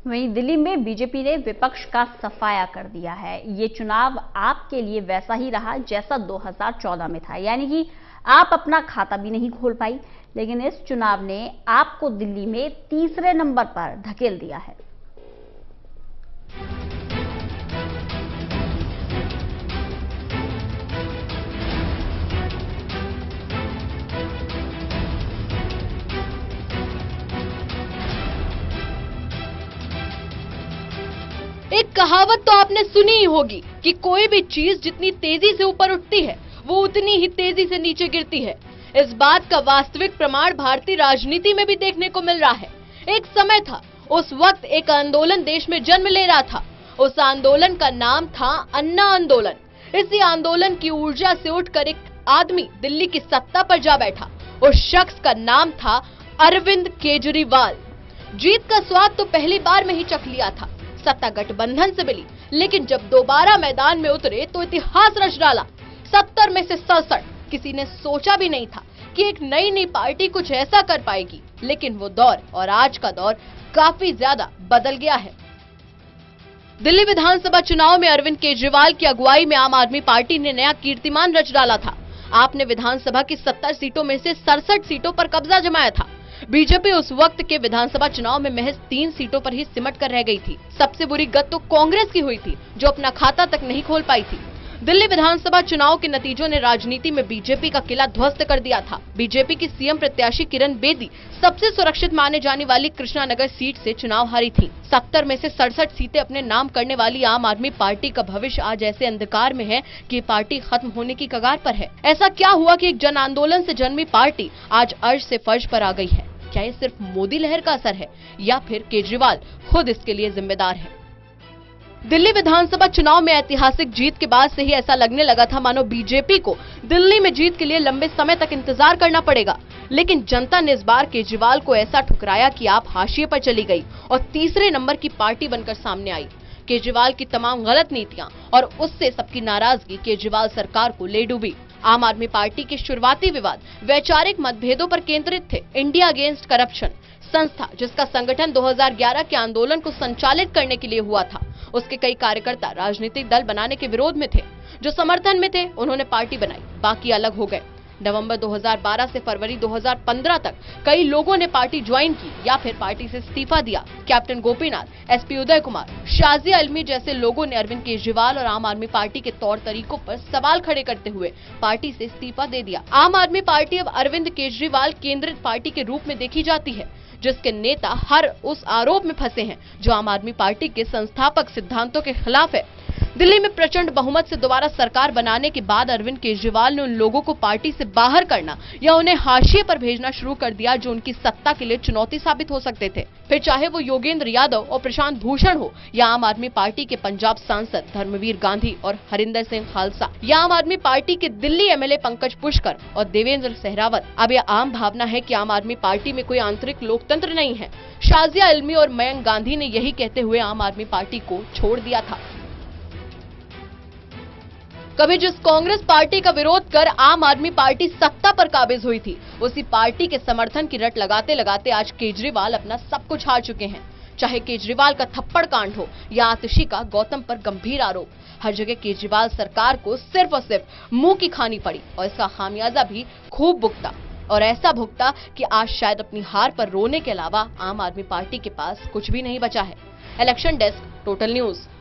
वहीं दिल्ली में बीजेपी ने विपक्ष का सफाया कर दिया है। ये चुनाव आपके लिए वैसा ही रहा जैसा 2014 में था, यानी कि आप अपना खाता भी नहीं खोल पाई, लेकिन इस चुनाव ने आपको दिल्ली में तीसरे नंबर पर धकेल दिया है। एक कहावत तो आपने सुनी ही होगी कि कोई भी चीज जितनी तेजी से ऊपर उठती है वो उतनी ही तेजी से नीचे गिरती है। इस बात का वास्तविक प्रमाण भारतीय राजनीति में भी देखने को मिल रहा है। एक समय था, उस वक्त एक आंदोलन देश में जन्म ले रहा था। उस आंदोलन का नाम था अन्ना आंदोलन। इसी आंदोलन की ऊर्जा से उठकर एक आदमी दिल्ली की सत्ता पर जा बैठा। उस शख्स का नाम था अरविंद केजरीवाल। जीत का स्वाद तो पहली बार में ही चख लिया था। सत्ता गठबंधन से मिली, लेकिन जब दोबारा मैदान में उतरे तो इतिहास रच डाला। 70 में से 67। किसी ने सोचा भी नहीं था कि एक नई पार्टी कुछ ऐसा कर पाएगी, लेकिन वो दौर और आज का दौर काफी ज्यादा बदल गया है। दिल्ली विधानसभा चुनाव में अरविंद केजरीवाल की अगुवाई में आम आदमी पार्टी ने नया कीर्तिमान रच डाला था। आपने विधानसभा की 70 सीटों में से 67 सीटों पर कब्जा जमाया था। बीजेपी उस वक्त के विधानसभा चुनाव में महज 3 सीटों पर ही सिमट कर रह गई थी। सबसे बुरी गत तो कांग्रेस की हुई थी, जो अपना खाता तक नहीं खोल पाई थी। दिल्ली विधानसभा चुनाव के नतीजों ने राजनीति में बीजेपी का किला ध्वस्त कर दिया था। बीजेपी की सीएम प्रत्याशी किरण बेदी सबसे सुरक्षित माने जाने वाली कृष्णानगर सीट से चुनाव हारी थी। 70 में से 67 सीटें अपने नाम करने वाली आम आदमी पार्टी का भविष्य आज ऐसे अंधकार में है कि पार्टी खत्म होने की कगार पर है। ऐसा क्या हुआ कि एक जन आंदोलन से जन्मी पार्टी आज अर्श से फर्श पर आ गई है? क्या ये सिर्फ मोदी लहर का असर है या फिर केजरीवाल खुद इसके लिए जिम्मेदार है? दिल्ली विधानसभा चुनाव में ऐतिहासिक जीत के बाद से ही ऐसा लगने लगा था मानो बीजेपी को दिल्ली में जीत के लिए लंबे समय तक इंतजार करना पड़ेगा। लेकिन जनता ने इस बार केजरीवाल को ऐसा ठुकराया कि आप हाशिए पर चली गई और तीसरे नंबर की पार्टी बनकर सामने आई। केजरीवाल की तमाम गलत नीतियां और उससे सबकी नाराजगी केजरीवाल सरकार को ले डूबी। आम आदमी पार्टी के शुरुआती विवाद वैचारिक मतभेदों पर केंद्रित थे। इंडिया अगेंस्ट करप्शन संस्था, जिसका संगठन 2011 के आंदोलन को संचालित करने के लिए हुआ था, उसके कई कार्यकर्ता राजनीतिक दल बनाने के विरोध में थे। जो समर्थन में थे उन्होंने पार्टी बनाई, बाकी अलग हो गए। नवंबर 2012 से फरवरी 2015 तक कई लोगों ने पार्टी ज्वाइन की या फिर पार्टी से इस्तीफा दिया। कैप्टन गोपीनाथ, एसपी उदय कुमार, शाजिया इल्मी जैसे लोगों ने अरविंद केजरीवाल और आम आदमी पार्टी के तौर तरीकों पर सवाल खड़े करते हुए पार्टी से इस्तीफा दे दिया। आम आदमी पार्टी अब अरविंद केजरीवाल केंद्रित पार्टी के रूप में देखी जाती है, जिसके नेता हर उस आरोप में फंसे हैं जो आम आदमी पार्टी के संस्थापक सिद्धांतों के खिलाफ है। दिल्ली में प्रचंड बहुमत से दोबारा सरकार बनाने के बाद अरविंद केजरीवाल ने उन लोगों को पार्टी से बाहर करना या उन्हें हाशिए पर भेजना शुरू कर दिया जो उनकी सत्ता के लिए चुनौती साबित हो सकते थे। फिर चाहे वो योगेंद्र यादव और प्रशांत भूषण हो, या आम आदमी पार्टी के पंजाब सांसद धर्मवीर गांधी और हरिंदर सिंह खालसा, या आम आदमी पार्टी के दिल्ली एमएलए पंकज पुष्कर और देवेंद्र सहरावत। अब यह आम भावना है कि आम आदमी पार्टी में कोई आंतरिक लोकतंत्र नहीं है। शाजिया इल्मी और मयंक गांधी ने यही कहते हुए आम आदमी पार्टी को छोड़ दिया था। कभी जिस कांग्रेस पार्टी का विरोध कर आम आदमी पार्टी सत्ता पर काबिज हुई थी, उसी पार्टी के समर्थन की रट लगाते लगाते आज केजरीवाल अपना सब कुछ हार चुके हैं। चाहे केजरीवाल का थप्पड़ कांड हो या आतिशी का गौतम पर गंभीर आरोप, हर जगह केजरीवाल सरकार को सिर्फ और सिर्फ मुंह की खानी पड़ी और इसका खामियाजा भी खूब भुगता, और ऐसा भुगता कि आज शायद अपनी हार पर रोने के अलावा आम आदमी पार्टी के पास कुछ भी नहीं बचा है। Election desk, total news.